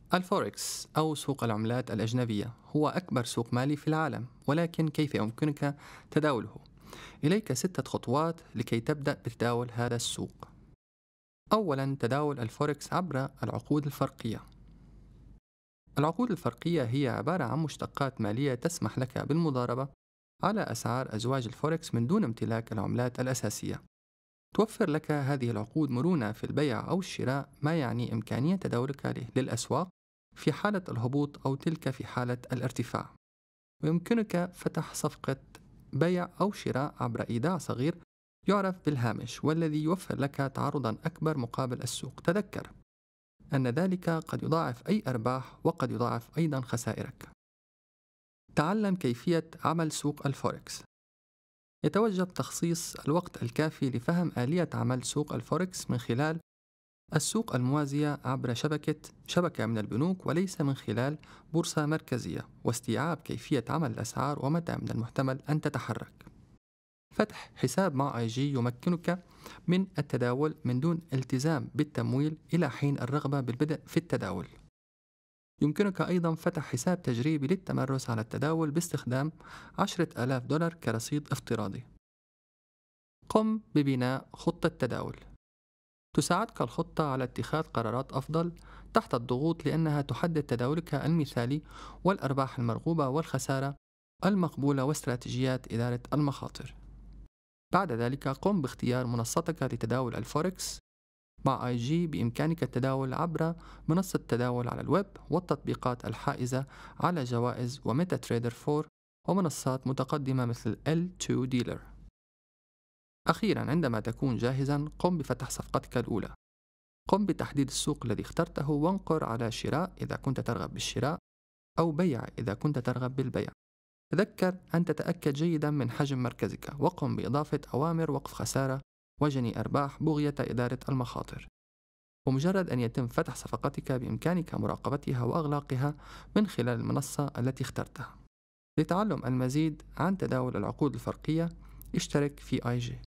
الفوركس أو سوق العملات الأجنبية هو أكبر سوق مالي في العالم، ولكن كيف يمكنك تداوله؟ إليك 6 خطوات لكي تبدأ بتداول هذا السوق. أولا، تداول الفوركس عبر العقود الفرقية. العقود الفرقية هي عبارة عن مشتقات مالية تسمح لك بالمضاربة على أسعار أزواج الفوركس من دون امتلاك العملات الأساسية. توفر لك هذه العقود مرونة في البيع أو الشراء، ما يعني إمكانية تداولك للأسواق في حالة الهبوط أو تلك في حالة الارتفاع. ويمكنك فتح صفقة بيع أو شراء عبر إيداع صغير يعرف بالهامش، والذي يوفر لك تعرضا أكبر مقابل السوق. تذكر أن ذلك قد يضاعف أي أرباح وقد يضاعف أيضا خسائرك. تعلم كيفية عمل سوق الفوركس. يتوجب تخصيص الوقت الكافي لفهم آلية عمل سوق الفوركس من خلال السوق الموازية عبر شبكة من البنوك، وليس من خلال بورصة مركزية، واستيعاب كيفية عمل الأسعار ومتى من المحتمل أن تتحرك. فتح حساب مع IG يمكنك من التداول من دون التزام بالتمويل إلى حين الرغبة بالبدء في التداول. يمكنك أيضا فتح حساب تجريبي للتمرس على التداول باستخدام $10,000 كرصيد افتراضي. قم ببناء خطة تداول. تساعدك الخطة على اتخاذ قرارات أفضل تحت الضغوط، لأنها تحدد تداولك المثالي والأرباح المرغوبة والخسارة المقبولة واستراتيجيات إدارة المخاطر. بعد ذلك قم باختيار منصتك لتداول الفوركس. مع IG بإمكانك التداول عبر منصة تداول على الويب والتطبيقات الحائزة على جوائز وميتا تريدر 4 ومنصات متقدمة مثل L2 Dealer. أخيرا، عندما تكون جاهزا قم بفتح صفقتك الأولى. قم بتحديد السوق الذي اخترته وانقر على شراء إذا كنت ترغب بالشراء أو بيع إذا كنت ترغب بالبيع. تذكر أن تتأكد جيدا من حجم مركزك، وقم بإضافة أوامر وقف خسارة وجني أرباح بغية إدارة المخاطر. ومجرد أن يتم فتح صفقتك بإمكانك مراقبتها وأغلاقها من خلال المنصة التي اخترتها. لتعلم المزيد عن تداول العقود الفرقية اشترك في IG.